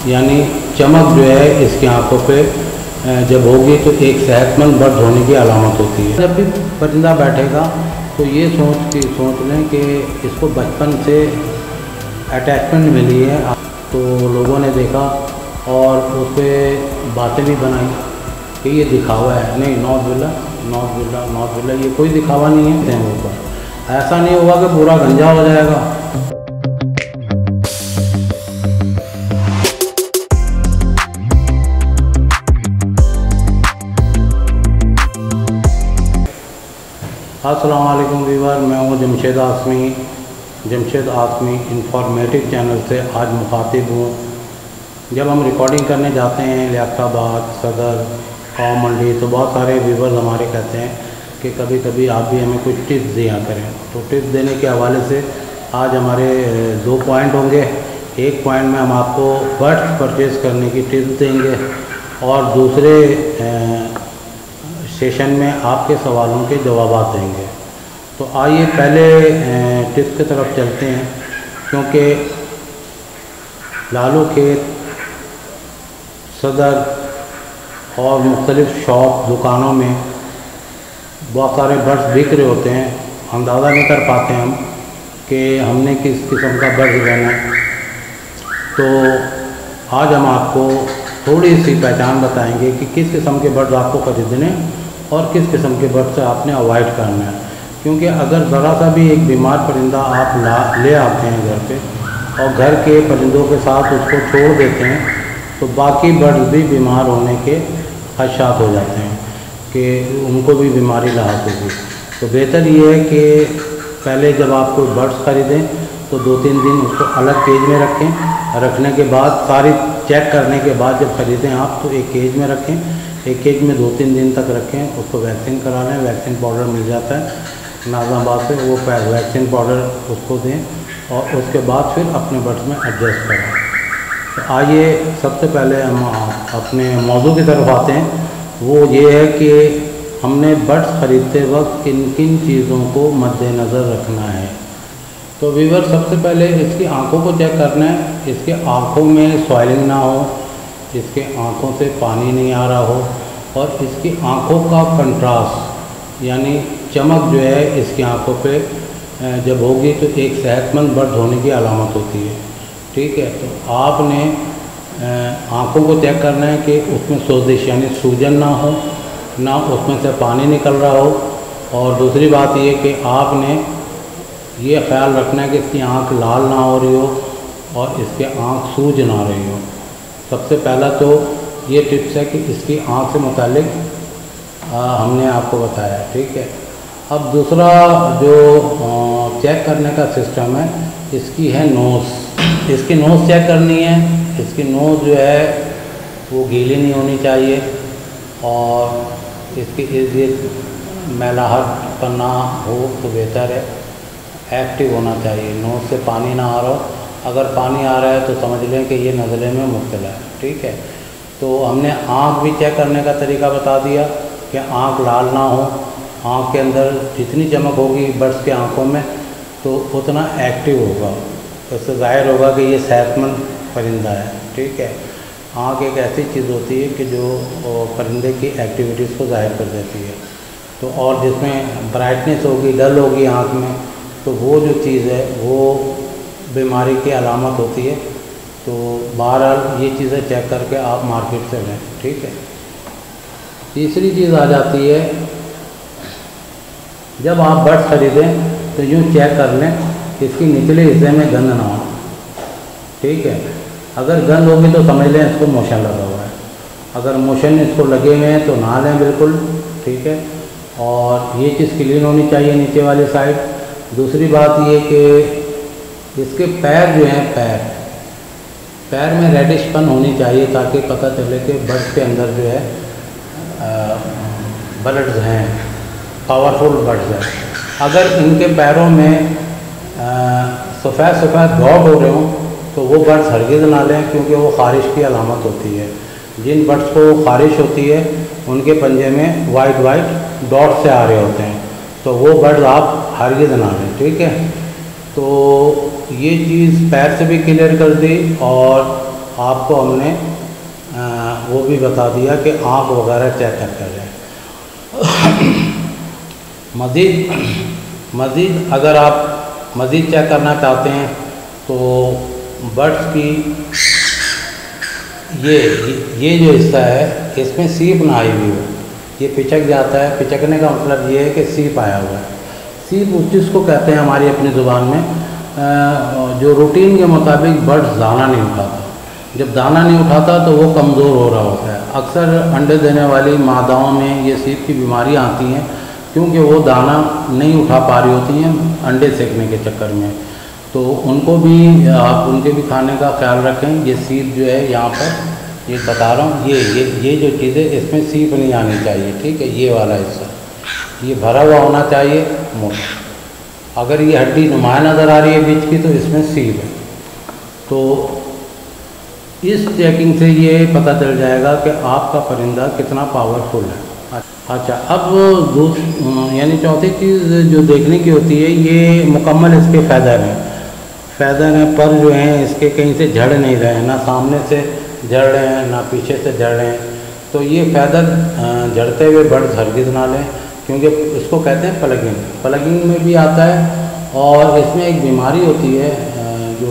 यानी चमक जो है इसकी आंखों पे जब होगी तो एक सेहतमंद बर्ड होने की अलामत होती है। जब भी परिंदा बैठेगा तो ये सोच लें कि इसको बचपन से अटैचमेंट मिली है, तो लोगों ने देखा और उस पर बातें भी बनाई कि ये दिखावा है। नहीं, नॉट बिल्ला ये कोई दिखावा नहीं है। ऊपर ऐसा नहीं होगा कि पूरा गंजा हो जाएगा। अस्सलाम वालेकुम व्यूअर, मैं हूँ जमशेद आसमी इंफॉर्मेटिव चैनल से आज मुखातिब हूँ। जब हम रिकॉर्डिंग करने जाते हैं लियाकताबाद, सदर, गाँव मंडी, तो बहुत सारे व्यूअर्स हमारे कहते हैं कि कभी कभी आप भी हमें कुछ टिप्स दिया करें। तो टिप्स देने के हवाले से आज हमारे 2 पॉइंट होंगे। एक पॉइंट में हम आपको बर्ड्स परचेज़ करने की टिप्स देंगे और दूसरे सेशन में आपके सवालों के जवाब देंगे। तो आइए पहले टिप्स की तरफ चलते हैं, क्योंकि लालू खेत, सदर और मुख्तलिफ़ शॉप दुकानों में बहुत सारे बर्ड्स बिक रहे होते हैं। अंदाज़ा नहीं कर पाते हम कि हमने किस किस्म का बर्ड लेना है। तो आज हम आपको थोड़ी सी पहचान बताएंगे कि किस किस्म के बर्ड्स आपको खरीदने और किस किस्म के बर्ड से आपने अवॉइड करना है। क्योंकि अगर ज़रा सा भी एक बीमार परिंदा आप ले आते हैं घर पे और घर के परिंदों के साथ उसको छोड़ देते हैं तो बाकी बर्ड्स भी बीमार होने के खदशात हो जाते हैं कि उनको भी बीमारी लाहक होगी। तो बेहतर ये है कि पहले जब आप कोई बर्ड्स ख़रीदें तो 2-3 दिन उसको अलग केज में रखें। रखने के बाद सारी चेक करने के बाद जब ख़रीदें आप तो एक केज में रखें। एक केज में 2-3 दिन तक रखें, उसको वैक्सीन करा लें। वैक्सीन पाउडर मिल जाता है नाज़ाबाद से, वो वैक्सीन पाउडर उसको दें और उसके बाद फिर अपने बर्ड्स में एडजस्ट करें। तो आइए सबसे पहले हम अपने मौजू की तरफ आते हैं। वो ये है कि हमने बर्ड्स ख़रीदते वक्त किन किन चीज़ों को मद्देनज़र रखना है। तो व्यूअर, सबसे पहले इसकी आँखों को चेक करना है। इसके आँखों में सॉइलिंग ना हो, इसके आँखों से पानी नहीं आ रहा हो और इसकी आँखों का कंट्रास्ट यानी चमक जो है इसकी आँखों पे जब होगी तो एक सेहतमंद बर्ड होने की अलामत होती है। ठीक है, तो आपने आँखों को चेक करना है कि उसमें सोजिश यानी सूजन ना हो, ना उसमें से पानी निकल रहा हो। और दूसरी बात ये कि आपने ये ख्याल रखना है कि इसकी आँख लाल ना हो रही हो और इसके आँख सूज ना रही हो। सबसे पहला तो ये टिप्स है कि इसकी आँख से मुतालिक हमने आपको बताया। ठीक है, अब दूसरा जो चेक करने का सिस्टम है इसकी है नोज़। इसकी नोज़ चेक करनी है। इसकी नोज़ जो है वो गीली नहीं होनी चाहिए और इसकी इर्द मैलाहट पर ना हो तो बेहतर है। एक्टिव होना चाहिए, नोज़ से पानी ना आ रहा हो। अगर पानी आ रहा है तो समझ लें कि ये नज़ले में मुब्तला है। ठीक है, तो हमने आँख भी चेक करने का तरीका बता दिया कि आँख लाल ना हो। आँख के अंदर जितनी चमक होगी बर्ड्स के आँखों में तो उतना एक्टिव होगा, उससे ज़ाहिर होगा कि ये सेहतमंद परिंदा है। ठीक है, आँख एक ऐसी चीज़ होती है कि जो परिंदे की एक्टिविटीज़ को ज़ाहिर कर देती है। तो और जिसमें ब्राइटनेस होगी, डल होगी आँख में, तो वो जो चीज़ है वो बीमारी की अलामत होती है। तो बहरहाल ये चीज़ें चेक करके आप मार्केट से लें। ठीक है, तीसरी चीज़ आ जाती है, जब आप बर्ड्स ख़रीदें तो यूँ चेक कर लें कि इसकी निचले हिस्से में गंद ना हो। ठीक है, अगर गंद होगी तो समझ लें इसको मोशन लगा हुआ है। अगर मोशन इसको लगे हुए हैं तो ना लें बिल्कुल। ठीक है, और ये चीज़ क्लीन होनी चाहिए नीचे वाली साइड। दूसरी बात ये कि इसके पैर जो हैं, पैर में रेडिशपन होनी चाहिए ताकि पता चले कि बर्ड्स के अंदर जो है बर्ड्स हैं, पावरफुल बर्ड्स हैं। अगर इनके पैरों में सफ़ेद डॉट हो रहे हों तो वो बर्ड्स हरगिज़ ना लें, क्योंकि वो ख़ारिश की अलामत होती है। जिन बर्ड्स को ख़ारिश होती है उनके पंजे में वाइट डॉट से आ रहे होते हैं, तो वो बर्ड्स आप हरगिज़ ना लें। ठीक है, तो ये चीज़ पैर से भी क्लियर कर दी और आपको हमने वो भी बता दिया कि आँख वगैरह चेक कर करें। मज़ीद अगर आप मज़ीद चेक करना चाहते हैं तो बड्स की ये जो हिस्सा है इसमें सीप ना आई हुई हो, ये पिचक जाता है। पिचकने का मतलब ये है कि सीप आया हुआ है। सीप उस चीज़ को कहते हैं हमारी अपनी ज़ुबान में जो रूटीन के मुताबिक बर्ड्स दाना नहीं उठाता। जब दाना नहीं उठाता तो वो कमज़ोर हो रहा होता है। अक्सर अंडे देने वाली मादाओं में ये सीप की बीमारियाँ आती हैं क्योंकि वो दाना नहीं उठा पा रही होती हैं अंडे सेकने के चक्कर में। तो उनको भी आप उनके भी खाने का ख्याल रखें। ये सीप जो है यहाँ पर ये बता रहा हूँ, ये जो चीज़ें इसमें सीप नहीं आनी चाहिए, ठीक है। ये वाला हिस्सा ये भरा हुआ होना चाहिए मोटा। अगर ये हड्डी नुमाया नज़र आ रही है बीच की तो इसमें सीप है। तो इस चेकिंग से ये पता चल जाएगा कि आपका परिंदा कितना पावरफुल है। अच्छा, अब यानी चौथी चीज़ जो देखने की होती है, ये मुकम्मल इसके फ़ेदर हैं। फ़ेदर हैं, पर जो हैं इसके कहीं से झड़ नहीं रहे हैं, ना सामने से झड़ रहे हैं ना पीछे से झड़ रहे हैं। तो ये फ़ेदर झड़ते हुए बर्ड्स हरगिज़ ना लें क्योंकि इसको कहते हैं प्लगिंग। प्लगिंग में भी आता है और इसमें एक बीमारी होती है जो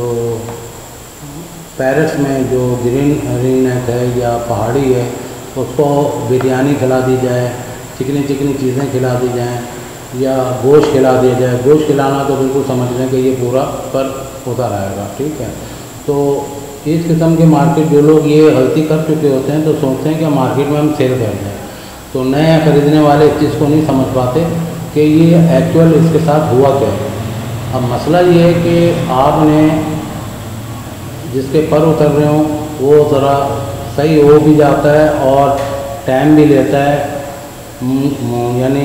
पैरट्स में जो ग्रीन रिंगनेक है या पहाड़ी है, उसको बिरयानी खिला दी जाए, चिकनी चिकनी चीज़ें खिला दी जाएँ या गोश्त खिला दिया जाए। गोश्त खिलाना तो बिल्कुल समझ लें कि ये पूरा पर होता रहेगा, ठीक है। तो इस किस्म के मार्केट जो लोग ये गलती कर चुके होते हैं तो सोचते हैं कि मार्केट में हम सेल कर दें, तो नए खरीदने वाले इस चीज़ को नहीं समझ पाते कि ये एक्चुअल इसके साथ हुआ क्या है। अब मसला ये है कि आपने जिसके पर उतर रहे हों वो ज़रा सही हो भी जाता है और टाइम भी लेता है, यानी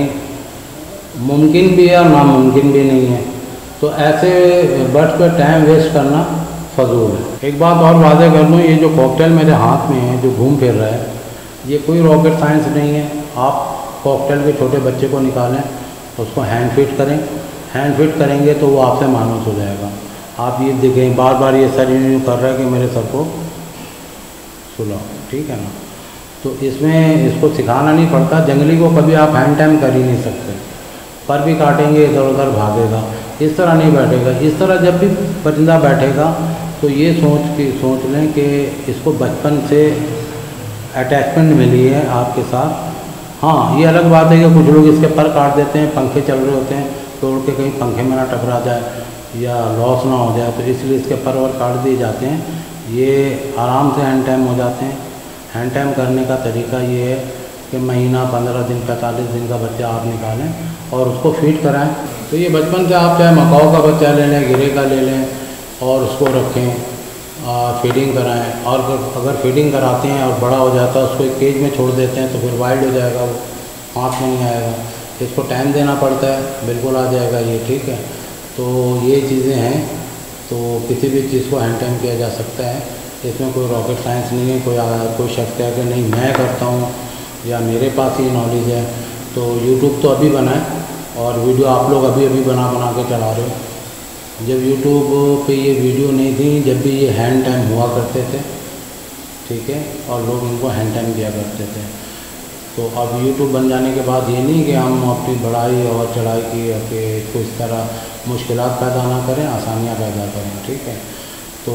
मुमकिन भी है और नामुमकिन भी नहीं है। तो ऐसे बर्ड्स पर टाइम वेस्ट करना फजूल है। एक बात और वाज़ेह कर दूँ, ये जो कॉकटेल मेरे हाथ में है जो घूम फिर रहा है, ये कोई रॉकेट साइंस नहीं है। आप कॉकटेल के छोटे बच्चे को निकालें, उसको हैंड फिट करें, हैंड फिट करेंगे तो वो आपसे मानूस हो जाएगा। आप ये देखें बार बार ये सर यूँ कर रहा है कि मेरे सर को सुलाओ, ठीक है ना। तो इसमें इसको सिखाना नहीं पड़ता। जंगली को कभी आप हैंड टाइम कर ही नहीं सकते, पर भी काटेंगे इधर उधर भागेगा, इस तरह नहीं बैठेगा। इस तरह जब भी परिंदा बैठेगा तो ये सोच लें कि इसको बचपन से अटैचमेंट मिली है आपके साथ। हाँ, ये अलग बात है कि कुछ लोग इसके पर काट देते हैं, पंखे चल रहे होते हैं तो उड़ के कहीं पंखे में ना टकरा जाए या लॉस ना हो जाए, तो इसलिए इसके पर और काट दिए जाते हैं। ये आराम से हैंड टाइम हो जाते हैं। हैंड टाइम करने का तरीका ये है कि महीना 15 दिन 45 दिन का बच्चा आप निकालें और उसको फीड कराएं। तो ये बचपन से आप चाहे मकाओ का बच्चा ले लें, गिरे का ले लें और उसको रखें, फीडिंग कराएं। और अगर फीडिंग कराते हैं और बड़ा हो जाता है उसको एक केज में छोड़ देते हैं तो फिर वाइल्ड हो जाएगा, वो हाथ में नहीं आएगा। इसको टाइम देना पड़ता है, बिल्कुल आ जाएगा ये, ठीक है। तो ये चीज़ें हैं। तो किसी भी चीज़ को हैंड टाइम किया जा सकता है, इसमें कोई रॉकेट साइंस नहीं है। कोई शख्स है कि नहीं मैं करता हूँ या मेरे पास ही नॉलेज है। तो यूट्यूब तो अभी बना है और वीडियो आप लोग अभी बना के चला रहे हो। जब यूट्यूब पे ये वीडियो नहीं थी, जब भी ये हैंड टाइम हुआ करते थे, ठीक है, और लोग इनको हैंड टाइम किया करते थे। तो अब यूट्यूब बन जाने के बाद ये नहीं कि हम अपनी बढ़ाई और चढ़ाई की कि इसको इस तरह मुश्किलात पैदा ना करें, आसानियाँ पैदा करें, ठीक है। तो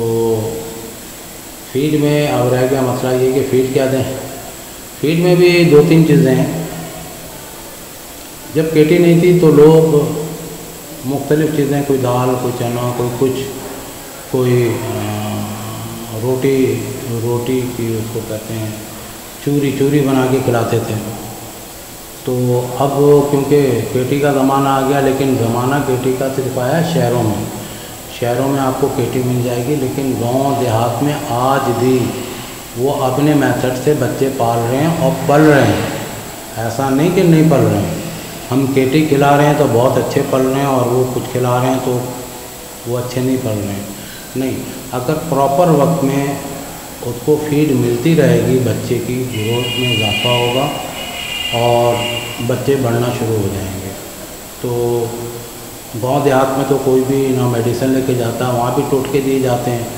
फीड में अब रह गया मसला ये कि फ़ीड क्या दें। फीड में भी 2-3 चीज़ें हैं। जब केटी नहीं थी तो लोग मुख्तलिफ़ चीज़ें, कोई दाल, कोई चना, कोई कुछ, कोई रोटी की उसको कहते हैं चूरी बना के खिलाते थे। तो अब क्योंकि केटी का ज़माना आ गया, लेकिन ज़माना केटी का सिर्फ आया शहरों में। शहरों में आपको केटी मिल जाएगी, लेकिन गांव देहात में आज भी वो अपने मेथड से बच्चे पाल रहे हैं और पल रहे हैं। ऐसा नहीं कि नहीं पल रहे हैं। हम केटी खिला रहे हैं तो बहुत अच्छे पल रहे हैं और वो कुछ खिला रहे हैं तो वो अच्छे नहीं पल रहे हैं। नहीं, अगर प्रॉपर वक्त में उसको फीड मिलती रहेगी, बच्चे की ग्रोथ में इजाफा होगा और बच्चे बढ़ना शुरू हो जाएंगे। तो गांव देहात में तो कोई भी ना मेडिसिन लेके जाता, वहाँ भी टोटके दिए जाते हैं।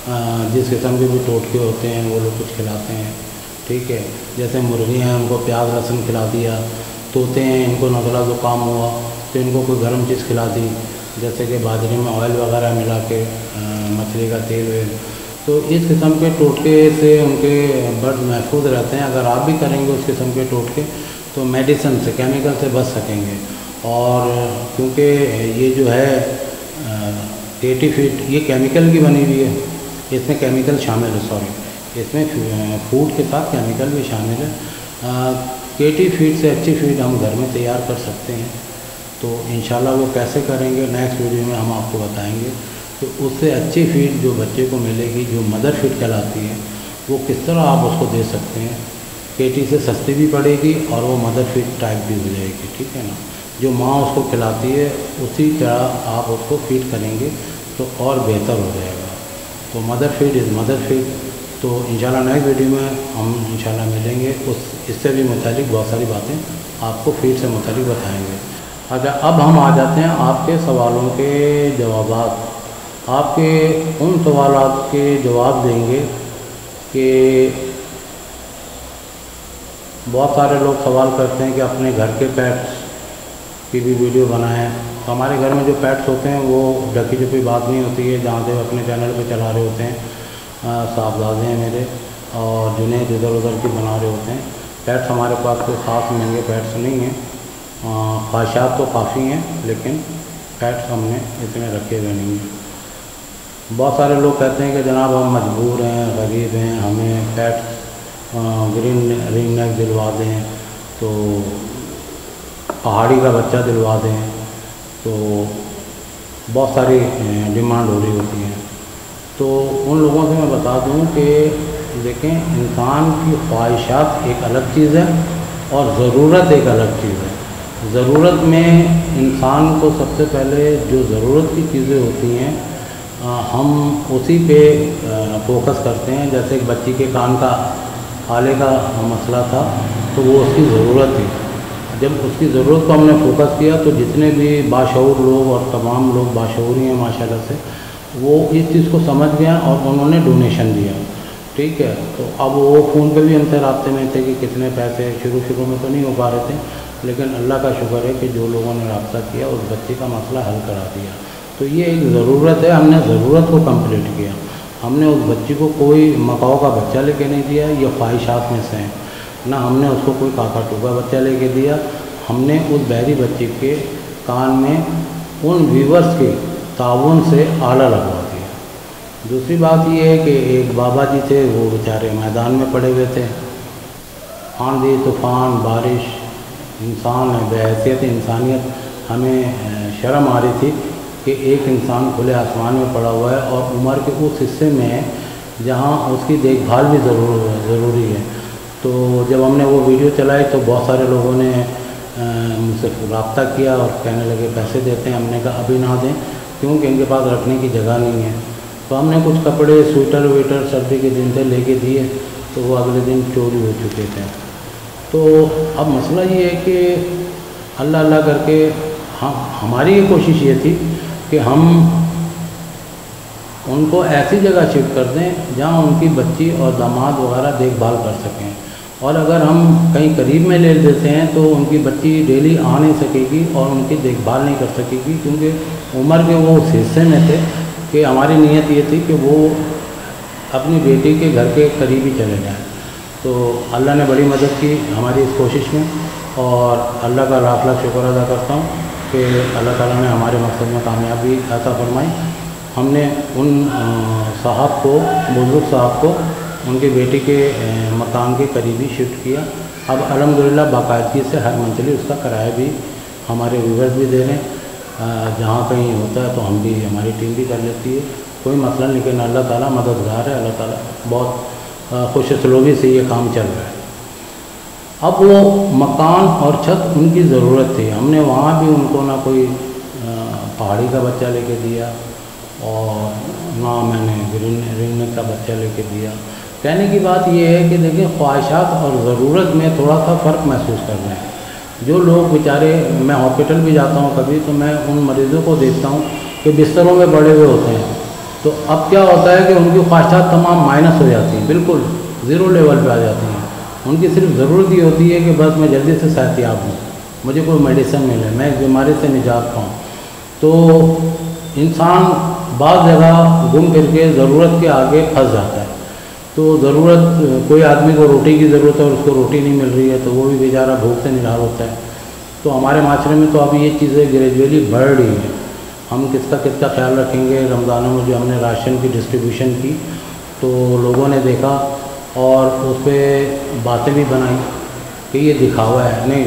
जिस किस्म के भी टोटके होते हैं वो लोग कुछ खिलाते हैं, ठीक है। जैसे मुर्गियाँ हैं उनको प्याज लहसुन खिला दिया, तोते हैं इनको नज़ला ज़ुकाम हुआ तो इनको कोई गर्म चीज़ खिला दी, जैसे कि बाजरे में ऑयल वगैरह मिला के मछली का तेल वेल। तो इस किस्म के टोटके से उनके बर्ड महफूज रहते हैं। अगर आप भी करेंगे उस किस्म के टोटके तो मेडिसिन से, केमिकल से बच सकेंगे। और क्योंकि ये जो है 80 फीट ये केमिकल की बनी हुई है, इसमें केमिकल शामिल है, सॉरी इसमें फूड के साथ केमिकल भी शामिल है। 80 फीट से अच्छी फीड हम घर में तैयार कर सकते हैं। तो इंशाल्लाह वो कैसे करेंगे नेक्स्ट वीडियो में हम आपको बताएंगे। तो उससे अच्छी फीड जो बच्चे को मिलेगी, जो मदर फीड कहलाती है, वो किस तरह आप उसको दे सकते हैं। केटी से सस्ती भी पड़ेगी और वो मदर फीड टाइप भी हो जाएगी, ठीक है ना। जो माँ उसको खिलाती है उसी तरह आप उसको फीड करेंगे तो और बेहतर हो जाएगा। तो mother feed is mother feed. तो इंशाल्लाह नेक्स्ट वीडियो में हम इंशाल्लाह मिलेंगे, इससे भी मुतालिक बहुत सारी बातें आपको फीड से मुतालिक बताएंगे। अच्छा, अब हम आ जाते हैं आपके सवालों के जवाबात। आपके उन सवालात के जवाब देंगे कि बहुत सारे लोग सवाल करते हैं कि अपने घर के पेट्स की भी वीडियो बनाएं। तो हमारे घर में जो पेट्स होते हैं वो ढकी छुपी बात नहीं होती है, जहाँ से अपने चैनल पे चला रहे होते हैं। साहबजादे हैं मेरे और जुनेद इधर उधर की बना रहे होते हैं। पेट्स हमारे पास कोई ख़ास महंगे पेट्स नहीं हैं, ख्वाहिशात तो काफ़ी हैं लेकिन पेट्स हमने इतने रखे हुए नहीं हैं। बहुत सारे लोग कहते हैं कि जनाब हम मजबूर हैं, गरीब हैं, हमें पेट्स ग्रीन रिंग नेक दिलवा दें, तो पहाड़ी का बच्चा दिलवा दें। तो बहुत सारी डिमांड हो रही होती है। तो उन लोगों से मैं बता दूं कि देखें, इंसान की ख्वाहिशात एक अलग चीज़ है और ज़रूरत एक अलग चीज़ है। ज़रूरत में इंसान को सबसे पहले जो ज़रूरत की चीज़ें होती हैं हम उसी पे फोकस करते हैं। जैसे एक बच्ची के कान का आले का मसला था तो वो उसकी ज़रूरत थी। जब उसकी ज़रूरत को हमने फोकस किया तो जितने भी बाशऊर लोग और तमाम लोग बाशऊरी हैं माशाल्लाह से, वो इस चीज़ को समझ गए और उन्होंने डोनेशन दिया, ठीक है। तो अब वो फ़ोन पे भी हमसे राब्ते में थे कि कितने पैसे, शुरू में तो नहीं हो पा रहे थे, लेकिन अल्लाह का शुक्र है कि जो लोगों ने रब्ता किया उस बच्चे का मसला हल करा दिया। तो ये एक ज़रूरत है, हमने ज़रूरत को कंप्लीट किया। हमने उस बच्ची को कोई मकाओ का बच्चा लेके नहीं दिया, ये ख्वाहिशात में से हैं ना। हमने उसको कोई काका टूका बच्चा लेके दिया, हमने उस बहरी बच्ची के कान में उन व्यूवर्स के ताउन से आला लगवा दिया। दूसरी बात ये है कि एक बाबा जी थे, वो बेचारे मैदान में पड़े हुए थे, आंधी तूफ़ान बारिश, इंसान है बहैसियत इंसानियत, हमें शर्म आ रही थी कि एक इंसान खुले आसमान में पड़ा हुआ है और उम्र के उस हिस्से में है जहाँ उसकी देखभाल भी ज़रूरी है। तो जब हमने वो वीडियो चलाई तो बहुत सारे लोगों ने मुझसे रब्ता किया और कहने लगे पैसे देते हैं। हमने कहा अभी ना दें क्योंकि इनके पास रखने की जगह नहीं है। तो हमने कुछ कपड़े, स्वेटर वीटर सर्दी के दिन थे लेके दिए, तो वो अगले दिन चोरी हो चुके थे। तो अब मसला ये है कि अल्लाह अल्लाह करके हमारी ये कोशिश ये थी कि हम उनको ऐसी जगह शिफ्ट कर दें जहाँ उनकी बच्ची और दामाद वगैरह देखभाल कर सकें। और अगर हम कहीं करीब में ले देते हैं तो उनकी बच्ची डेली आ नहीं सकेगी और उनकी देखभाल नहीं कर सकेगी, क्योंकि उम्र के वो उस हिस्से में थे कि हमारी नीयत ये थी कि वो अपनी बेटी के घर के करीब ही चले जाएँ। तो अल्लाह ने बड़ी मदद की हमारी इस कोशिश में और अल्लाह का लाख लाख शुक्र अदा करता हूँ कि अल्लाह ताला ने हमारे मकसद में कामयाबी अता फरमाई। हमने उन साहब को, बुजुर्ग साहब को उनके बेटी के मकान के करीबी शिफ्ट किया। अब अल्हम्दुलिल्लाह बाकायदगी से हर मंथली उसका किराया भी हमारे व्यूवर्स भी दे रहे हैं। जहाँ कहीं होता है तो हम भी, हमारी टीम भी कर लेती है, कोई मसला नहीं। लेकिन अल्लाह ताला मददगार है, अल्लाह ताला बहुत खुशसलूबी से ये काम चल रहा है। अब वो मकान और छत उनकी ज़रूरत थी, हमने वहाँ भी उनको ना कोई पहाड़ी का बच्चा लेके दिया और ना मैंने ग्रीन रिंग का बच्चा लेके दिया। कहने की बात ये है कि देखिए, ख्वाहिशात और ज़रूरत में थोड़ा सा फ़र्क महसूस कर रहे हैं। जो लोग बेचारे, मैं हॉस्पिटल भी जाता हूँ कभी तो मैं उन मरीज़ों को देखता हूँ कि बिस्तरों में पड़े हुए होते हैं, तो अब क्या होता है कि उनकी ख्वाहिशात तमाम माइनस हो जाती हैं, बिल्कुल ज़ीरो लेवल पे आ जाती हैं। उनकी सिर्फ ज़रूरत ये होती है कि बस मैं जल्दी से सेहतियाब हूँ, मुझे कोई मेडिसिन मिले, मैं इस बीमारी से निजात पाऊँ। तो इंसान बाज़ जगह घूम फिर के ज़रूरत के आगे फंस जाता है। तो ज़रूरत, कोई आदमी को रोटी की ज़रूरत है और उसको रोटी नहीं मिल रही है तो वो भी बेचारा भूख से निराल होता है। तो हमारे माशरे में तो अब ये चीज़ें ग्रेजुअली बढ़ रही हैं। हम किसका ख्याल रखेंगे। रमज़ानों में जो हमने राशन की डिस्ट्रीब्यूशन की तो लोगों ने देखा और उस पर बातें भी बनाई कि ये दिखावा है। नहीं,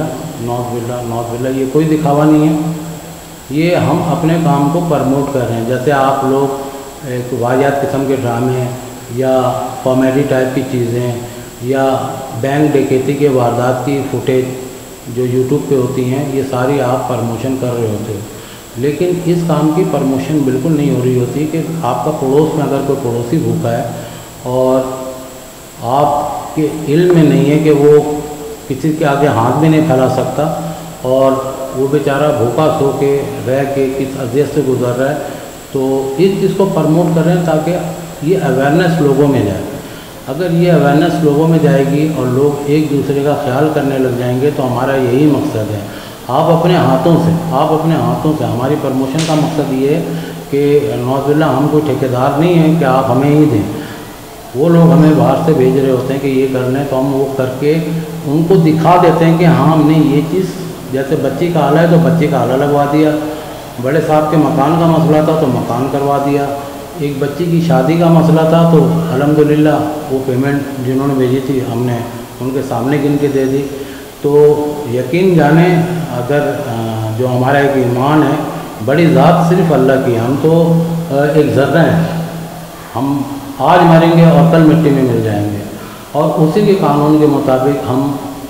नॉट बिल्ला, ये कोई दिखावा नहीं है। ये हम अपने काम को प्रमोट कर रहे हैं। जैसे आप लोग एक वाहियात किस्म के ड्रामे या कॉमेडी टाइप की चीज़ें या बैंक डकैती के वारदात की फुटेज जो यूट्यूब पे होती हैं, ये सारी आप प्रमोशन कर रहे होते हो। लेकिन इस काम की प्रमोशन बिल्कुल नहीं हो रही होती कि आपका पड़ोस में अगर कोई पड़ोसी भूखा है और आपके इल्म में नहीं है कि वो किसी के आगे हाथ भी नहीं फैला सकता और वो बेचारा भूखा सो के रह के किस अजियत से गुजर रहा है, तो इस चीज़ को प्रमोट कर रहे हैं ताकि ये अवेयरनेस लोगों में जाए। अगर ये अवेयरनेस लोगों में जाएगी और लोग एक दूसरे का ख्याल करने लग जाएंगे तो हमारा यही मकसद है। आप अपने हाथों से हमारी प्रमोशन का मकसद ये है कि नौजुबिल्ला हम कोई ठेकेदार नहीं है कि आप हमें ही दें। वो लोग हमें बाहर से भेज रहे होते हैं कि ये करना है, तो हम वो करके उनको दिखा देते हैं कि हाँ हमने ये चीज़, जैसे बच्ची का आला है तो बच्ची का आला लगवा दिया, बड़े साहब के मकान का मसला था तो मकान करवा दिया, एक बच्ची की शादी का मसला था तो अल्हम्दुलिल्लाह वो पेमेंट जिन्होंने भेजी थी हमने उनके सामने गिन के दे दी। तो यकीन जाने अगर जो हमारा एक ईमान है, बड़ी ज़ात सिर्फ अल्लाह की, हम तो एक ज़र्रा हैं, हम आज मरेंगे और कल मिट्टी में मिल जाएंगे और उसी के कानून के मुताबिक हम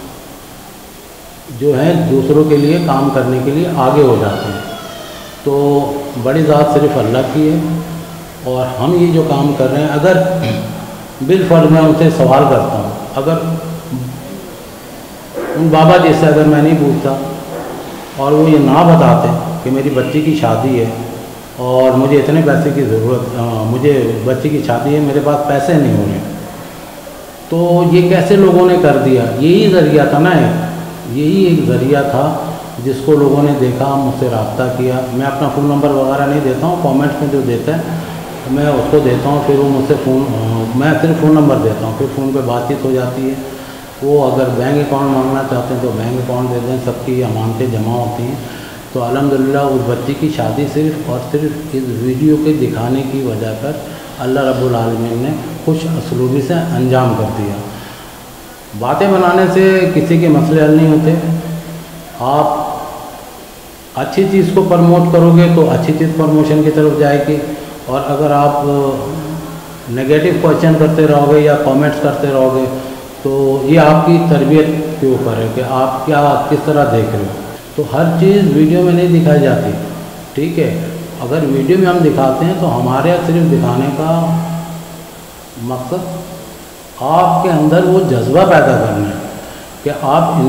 जो है दूसरों के लिए काम करने के लिए आगे हो जाते हैं। तो बड़ी ज़ात सिर्फ अल्लाह की है और हम ये जो काम कर रहे हैं, अगर बिलफर्ज मैं उनसे सवाल करता हूँ, अगर उन बाबा जी से अगर मैं नहीं पूछता और वो ये ना बताते कि मेरी बच्ची की शादी है और मुझे इतने पैसे की ज़रूरत, मुझे बच्ची की शादी है, मेरे पास पैसे नहीं हो रहे, तो ये कैसे लोगों ने कर दिया। यही ज़रिया था ना, यही एक ज़रिया था जिसको लोगों ने देखा, मुझसे रब्ता किया। मैं अपना फ़ोन नंबर वगैरह नहीं देता हूँ, कमेंट्स में जो देता है मैं उसको देता हूँ, फिर वो मुझसे मैं सिर्फ फ़ोन नंबर देता हूँ, फिर फ़ोन पे बातचीत हो जाती है। वो अगर बैंक अकाउंट मांगना चाहते हैं तो बैंक अकाउंट दे दें, सबकी अमानतें जमा होती हैं। तो अल्हम्दुलिल्लाह उस बच्ची की शादी सिर्फ और सिर्फ इस वीडियो के दिखाने की वजह पर अल्लाह रब्बुल आलमीन ने खुश असलूबी से अंजाम कर दिया। बातें बनाने से किसी के मसले हल नहीं होते। आप अच्छी चीज़ को प्रमोट करोगे तो अच्छी चीज़ प्रमोशन की तरफ जाएगी, और अगर आप नेगेटिव क्वेश्चन करते रहोगे या कमेंट्स करते रहोगे तो ये आपकी तरबियत के ऊपर है कि आप क्या किस तरह देख रहे हो। तो हर चीज़ वीडियो में नहीं दिखाई जाती, ठीक है। अगर वीडियो में हम दिखाते हैं तो हमारे सिर्फ दिखाने का मकसद आपके अंदर वो जज्बा पैदा करना है कि आप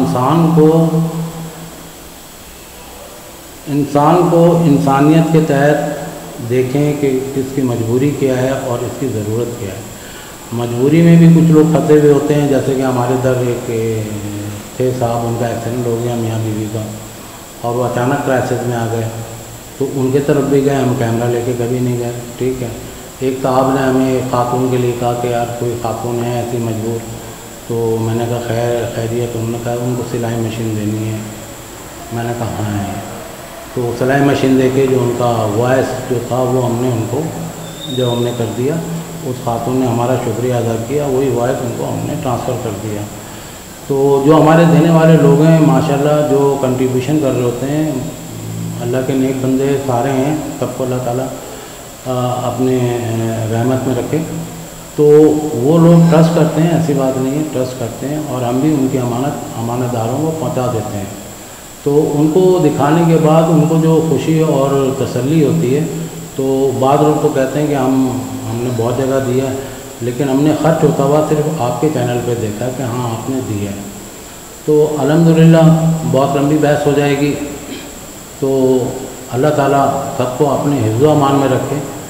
इंसान को इंसानियत के तहत देखें कि इसकी मजबूरी क्या है और इसकी ज़रूरत क्या है। मजबूरी में भी कुछ लोग फंसे हुए होते हैं, जैसे कि हमारे इधर एक थे साहब, उनका एक्सीडेंट हो गया मियाँ बीवी का और वो अचानक क्राइसिस में आ गए, तो उनके तरफ भी गए, हम कैमरा लेके कभी नहीं गए, ठीक है। एक साहब ने हमें खातून के लिए कहा कि यार कोई खातून है ऐसी मजबूर, तो मैंने कहा खैरियत, उन्होंने कहा उनको सिलाई मशीन देनी है। मैंने कहा हाँ है, तो सिलाई मशीन दे के जो उनका वॉइस जो था वो हमने उनको जब हमने कर दिया, उस खातून ने हमारा शुक्रिया अदा किया, वही वॉइस उनको हमने ट्रांसफ़र कर दिया। तो जो हमारे देने वाले लोग हैं माशाल्लाह, जो कंट्रीब्यूशन कर रहे होते हैं, अल्लाह के नेक बंदे सारे हैं, सबको अल्लाह ताला अपने रहमत में रखे। तो वो लोग ट्रस्ट करते हैं, ऐसी बात नहीं है, ट्रस्ट करते हैं और हम भी उनकी अमानतदारों को पहुंचा देते हैं। तो उनको दिखाने के बाद उनको जो खुशी और तसल्ली होती है, तो बाद लोग तो कहते हैं कि हमने बहुत जगह दिया है, लेकिन हमने ख़र्च होता हुआ सिर्फ आपके चैनल पे देखा कि हाँ आपने दिया है। तो अल्हम्दुलिल्लाह बहुत लंबी बहस हो जाएगी, तो अल्लाह ताला सबको अपने हिफ्ज़-ओ-अमान में रखे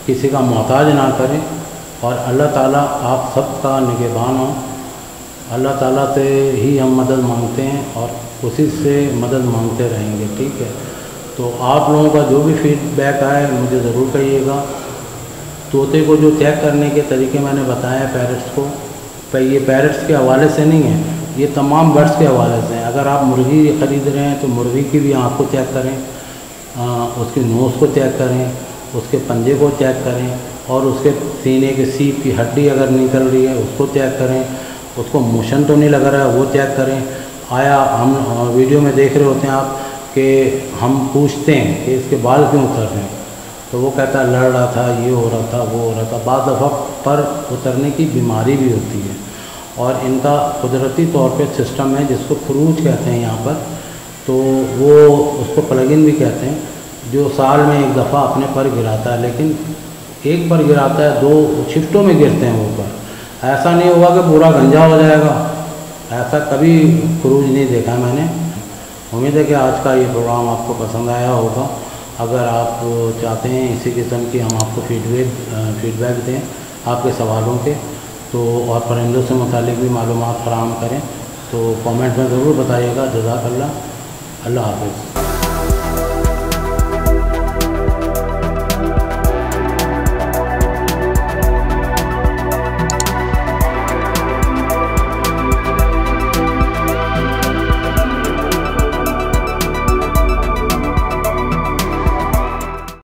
किसी का मोहताज ना करें और अल्लाह ताला आप सबका निगहबान हो। अल्लाह ताला से ही हम मदद मांगते हैं और उसी से मदद मांगते रहेंगे, ठीक है। तो आप लोगों का जो भी फीडबैक आए मुझे ज़रूर कहिएगा। तोते को जो चेक करने के तरीके मैंने बताए हैं पैरट्स को, ये पैरट्स के हवाले से नहीं है, ये तमाम बर्ड्स के हवाले से हैं। अगर आप मुर्गी ख़रीद रहे हैं तो मुर्गी की भी आँख को चेक करें, उसकी नोज़ को चेक करें, उसके पंजे को चेक करें और उसके सीने के सीप की हड्डी अगर निकल रही है उसको चेक करें, उसको मोशन तो नहीं लग रहा है वो चेक करें। आया हम वीडियो में देख रहे होते हैं आप कि हम पूछते हैं कि इसके बाल क्यों उतर रहे हैं, तो वो कहता है लड़ रहा था, ये हो रहा था, वो हो रहा था। बाद दफ़ा पर उतरने की बीमारी भी होती है और इनका कुदरती तौर पे सिस्टम है जिसको फ्रूज कहते हैं यहाँ पर, तो वो उसको प्लगइन भी कहते हैं, जो साल में एक दफ़ा अपने पर गिराता है। लेकिन एक पर गिराता है, 2 शिफ्टों में गिरते हैं वो पर। ऐसा नहीं होगा कि पूरा गंजा हो जाएगा, ऐसा कभी फ्रूज नहीं देखा मैंने। उम्मीद है कि आज का ये प्रोग्राम आपको पसंद आया होगा। अगर आप चाहते हैं इसी किस्म की हम आपको फीडबैक दें आपके सवालों के, तो और परिंदों से मुतालिक भी मालूमात फराहम करें, तो कमेंट में ज़रूर बताइएगा। जज़ाकल्लाह, अल्लाह हाफ़िज़।